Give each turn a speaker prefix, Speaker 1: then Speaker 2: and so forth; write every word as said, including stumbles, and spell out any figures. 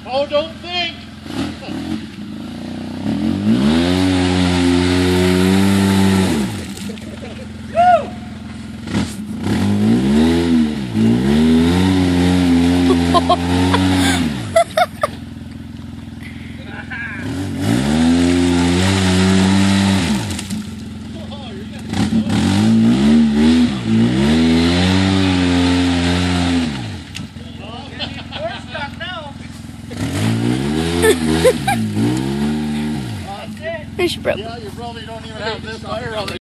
Speaker 1: Oh, don't think!
Speaker 2: Fish broke.
Speaker 1: Yeah, you probably don't even have this fire on the